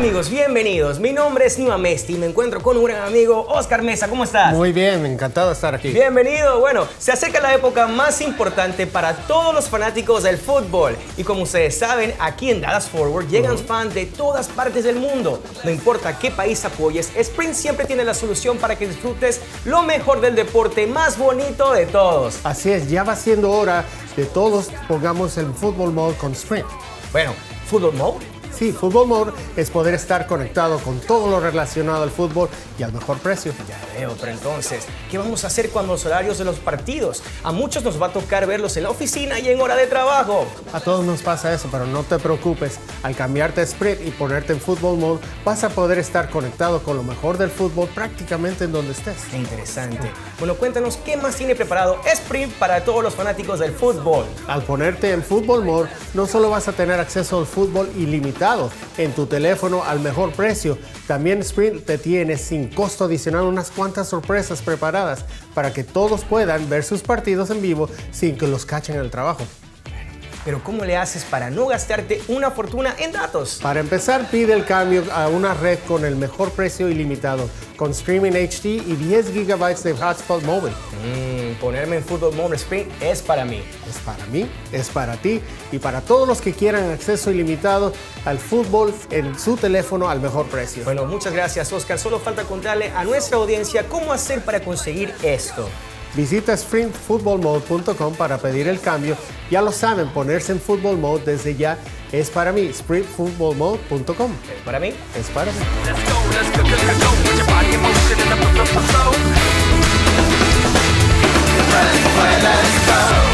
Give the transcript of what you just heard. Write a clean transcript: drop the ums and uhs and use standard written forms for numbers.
amigos, bienvenidos. Mi nombre es Nima Mesti y me encuentro con un gran amigo, Oscar Mesa. ¿Cómo estás? Muy bien, encantado de estar aquí. Bienvenido. Bueno, se acerca la época más importante para todos los fanáticos del fútbol. Y como ustedes saben, aquí en Dallas Forward llegan fans de todas partes del mundo. No importa qué país apoyes, Sprint siempre tiene la solución para que disfrutes lo mejor del deporte más bonito de todos. Así es, ya va siendo hora de todos pongamos el Football Mode con Sprint. Bueno, ¿Football Mode? Sí, Football Mode es poder estar conectado con todo lo relacionado al fútbol y al mejor precio. Ya veo, pero entonces, ¿qué vamos a hacer cuando los horarios de los partidos? A muchos nos va a tocar verlos en la oficina y en hora de trabajo. A todos nos pasa eso, pero no te preocupes. Al cambiarte a Sprint y ponerte en Football Mode, vas a poder estar conectado con lo mejor del fútbol prácticamente en donde estés. Qué interesante. Bueno, cuéntanos, ¿qué más tiene preparado Sprint para todos los fanáticos del fútbol? Al ponerte en Football Mode, no solo vas a tener acceso al fútbol ilimitado en tu teléfono al mejor precio, también Sprint te tiene sin costo adicional unas cuantas sorpresas preparadas para que todos puedan ver sus partidos en vivo sin que los cachen en el trabajo. Pero ¿cómo le haces para no gastarte una fortuna en datos? Para empezar, pide el cambio a una red con el mejor precio ilimitado, con Streaming HD y 10 GB de hotspot móvil. Ponerme en Football Mode Sprint es para mí. Es para mí, es para ti y para todos los que quieran acceso ilimitado al fútbol en su teléfono al mejor precio. Bueno, muchas gracias, Oscar. Solo falta contarle a nuestra audiencia cómo hacer para conseguir esto. Visita sprintfootballmode.com para pedir el cambio. Ya lo saben, ponerse en Football Mode desde ya es para mí. sprintfootballmode.com. ¿Es para mí? Es para mí. Let's go.